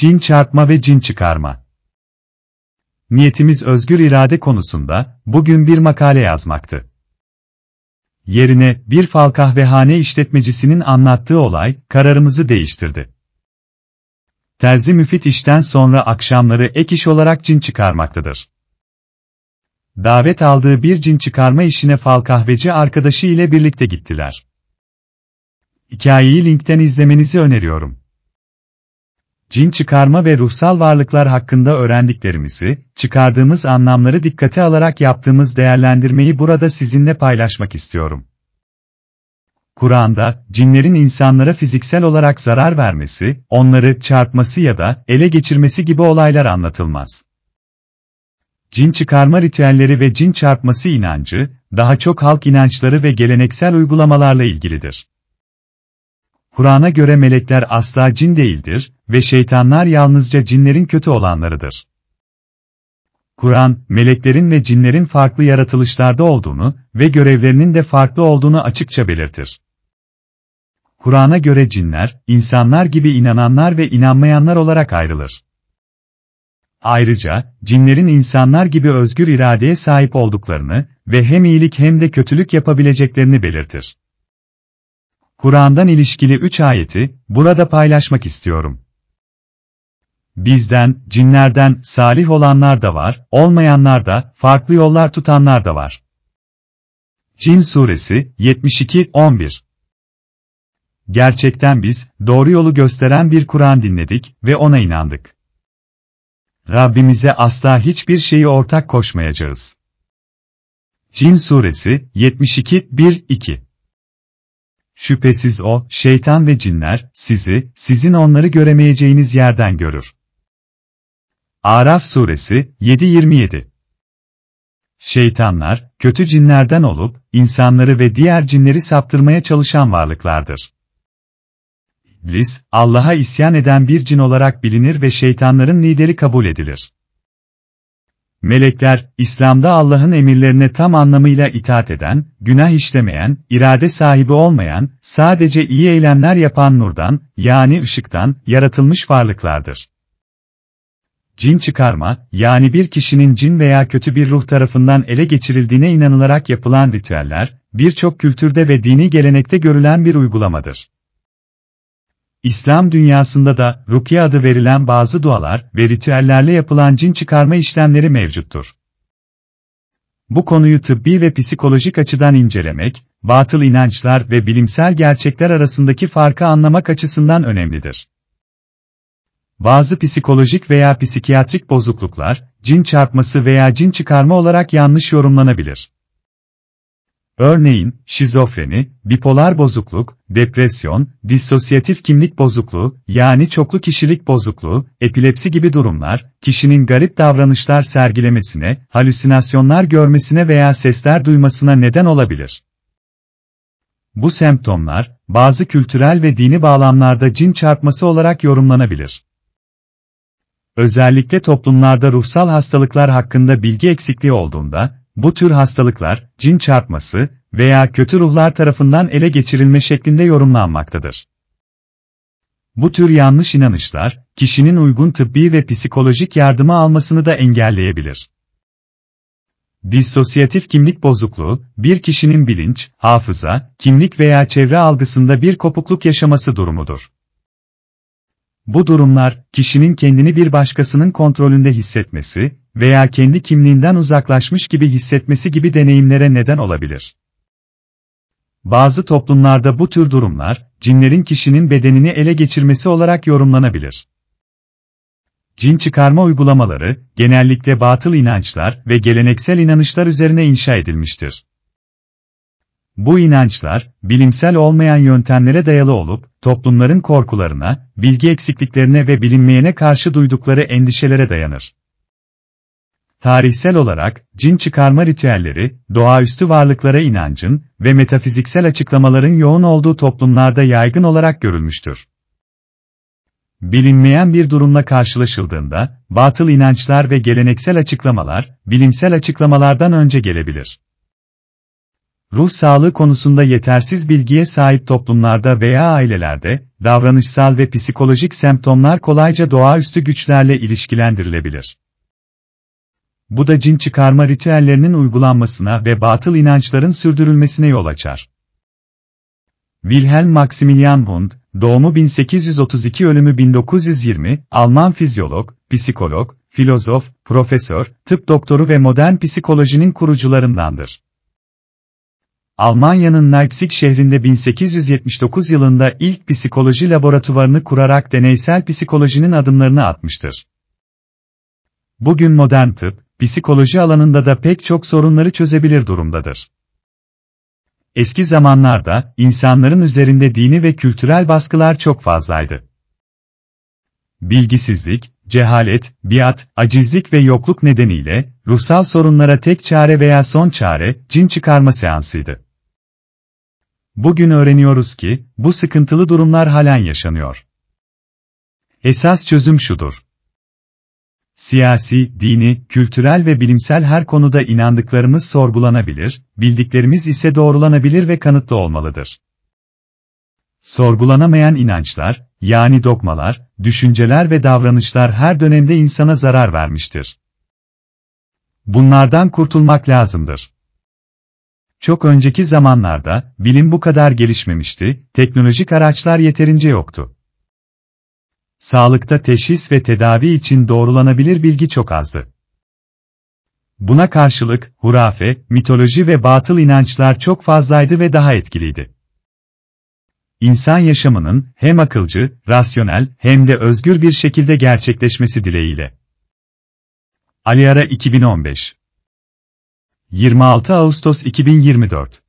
Cin çarpma ve cin çıkarma. Niyetimiz özgür irade konusunda, bugün bir makale yazmaktı. Yerine, bir fal kahvehane işletmecisinin anlattığı olay, kararımızı değiştirdi. Terzi Müfit işten sonra akşamları ek iş olarak cin çıkarmaktadır. Davet aldığı bir cin çıkarma işine fal kahveci arkadaşı ile birlikte gittiler. Hikayeyi linkten izlemenizi öneriyorum. Cin çıkarma ve ruhsal varlıklar hakkında öğrendiklerimizi, çıkardığımız anlamları dikkate alarak yaptığımız değerlendirmeyi burada sizinle paylaşmak istiyorum. Kur'an'da, cinlerin insanlara fiziksel olarak zarar vermesi, onları çarpması ya da ele geçirmesi gibi olaylar anlatılmaz. Cin çıkarma ritüelleri ve cin çarpması inancı, daha çok halk inançları ve geleneksel uygulamalarla ilgilidir. Kur'an'a göre melekler asla cin değildir ve şeytanlar yalnızca cinlerin kötü olanlarıdır. Kur'an, meleklerin ve cinlerin farklı yaratılışlarda olduğunu ve görevlerinin de farklı olduğunu açıkça belirtir. Kur'an'a göre cinler, insanlar gibi inananlar ve inanmayanlar olarak ayrılır. Ayrıca, cinlerin insanlar gibi özgür iradeye sahip olduklarını ve hem iyilik hem de kötülük yapabileceklerini belirtir. Kur'an'dan ilişkili 3 ayeti, burada paylaşmak istiyorum. Bizden, cinlerden, salih olanlar da var, olmayanlar da, farklı yollar tutanlar da var. Cin Suresi, 72-11. Gerçekten biz, doğru yolu gösteren bir Kur'an dinledik ve ona inandık. Rabbimize asla hiçbir şeyi ortak koşmayacağız. Cin Suresi, 72-1-2. Şüphesiz o, şeytan ve cinler, sizin onları göremeyeceğiniz yerden görür. Araf Suresi, 7-27. Şeytanlar, kötü cinlerden olup, insanları ve diğer cinleri saptırmaya çalışan varlıklardır. İblis, Allah'a isyan eden bir cin olarak bilinir ve şeytanların lideri kabul edilir. Melekler, İslam'da Allah'ın emirlerine tam anlamıyla itaat eden, günah işlemeyen, irade sahibi olmayan, sadece iyi eylemler yapan nurdan, yani ışıktan, yaratılmış varlıklardır. Cin çıkarma, yani bir kişinin cin veya kötü bir ruh tarafından ele geçirildiğine inanılarak yapılan ritüeller, birçok kültürde ve dini gelenekte görülen bir uygulamadır. İslam dünyasında da, rukiye adı verilen bazı dualar ve ritüellerle yapılan cin çıkarma işlemleri mevcuttur. Bu konuyu tıbbi ve psikolojik açıdan incelemek, batıl inançlar ve bilimsel gerçekler arasındaki farkı anlamak açısından önemlidir. Bazı psikolojik veya psikiyatrik bozukluklar, cin çarpması veya cin çıkarma olarak yanlış yorumlanabilir. Örneğin, şizofreni, bipolar bozukluk, depresyon, disosyatif kimlik bozukluğu, yani çoklu kişilik bozukluğu, epilepsi gibi durumlar, kişinin garip davranışlar sergilemesine, halüsinasyonlar görmesine veya sesler duymasına neden olabilir. Bu semptomlar, bazı kültürel ve dini bağlamlarda cin çarpması olarak yorumlanabilir. Özellikle toplumlarda ruhsal hastalıklar hakkında bilgi eksikliği olduğunda, bu tür hastalıklar, cin çarpması veya kötü ruhlar tarafından ele geçirilme şeklinde yorumlanmaktadır. Bu tür yanlış inanışlar, kişinin uygun tıbbi ve psikolojik yardımı almasını da engelleyebilir. Disosyatif kimlik bozukluğu, bir kişinin bilinç, hafıza, kimlik veya çevre algısında bir kopukluk yaşaması durumudur. Bu durumlar, kişinin kendini bir başkasının kontrolünde hissetmesi veya kendi kimliğinden uzaklaşmış gibi hissetmesi gibi deneyimlere neden olabilir. Bazı toplumlarda bu tür durumlar, cinlerin kişinin bedenini ele geçirmesi olarak yorumlanabilir. Cin çıkarma uygulamaları, genellikle batıl inançlar ve geleneksel inanışlar üzerine inşa edilmiştir. Bu inançlar, bilimsel olmayan yöntemlere dayalı olup, toplumların korkularına, bilgi eksikliklerine ve bilinmeyene karşı duydukları endişelere dayanır. Tarihsel olarak, cin çıkarma ritüelleri, doğaüstü varlıklara inancın ve metafiziksel açıklamaların yoğun olduğu toplumlarda yaygın olarak görülmüştür. Bilinmeyen bir durumla karşılaşıldığında, batıl inançlar ve geleneksel açıklamalar, bilimsel açıklamalardan önce gelebilir. Ruh sağlığı konusunda yetersiz bilgiye sahip toplumlarda veya ailelerde, davranışsal ve psikolojik semptomlar kolayca doğaüstü güçlerle ilişkilendirilebilir. Bu da cin çıkarma ritüellerinin uygulanmasına ve batıl inançların sürdürülmesine yol açar. Wilhelm Maximilian Wundt, doğumu 1832 ölümü 1920, Alman fizyolog, psikolog, filozof, profesör, tıp doktoru ve modern psikolojinin kurucularındandır. Almanya'nın Leipzig şehrinde 1879 yılında ilk psikoloji laboratuvarını kurarak deneysel psikolojinin adımlarını atmıştır. Bugün modern tıp, psikoloji alanında da pek çok sorunları çözebilir durumdadır. Eski zamanlarda, insanların üzerinde dini ve kültürel baskılar çok fazlaydı. Bilgisizlik, cehalet, biat, acizlik ve yokluk nedeniyle, ruhsal sorunlara tek çare veya son çare, cin çıkarma seansıydı. Bugün öğreniyoruz ki, bu sıkıntılı durumlar halen yaşanıyor. Esas çözüm şudur. Siyasi, dini, kültürel ve bilimsel her konuda inandıklarımız sorgulanabilir, bildiklerimiz ise doğrulanabilir ve kanıtlı olmalıdır. Sorgulanamayan inançlar, yani dogmalar, düşünceler ve davranışlar her dönemde insana zarar vermiştir. Bunlardan kurtulmak lazımdır. Çok önceki zamanlarda, bilim bu kadar gelişmemişti, teknolojik araçlar yeterince yoktu. Sağlıkta teşhis ve tedavi için doğrulanabilir bilgi çok azdı. Buna karşılık, hurafe, mitoloji ve batıl inançlar çok fazlaydı ve daha etkiliydi. İnsan yaşamının, hem akılcı, rasyonel, hem de özgür bir şekilde gerçekleşmesi dileğiyle. Ali Ara 2015 26 Ağustos 2024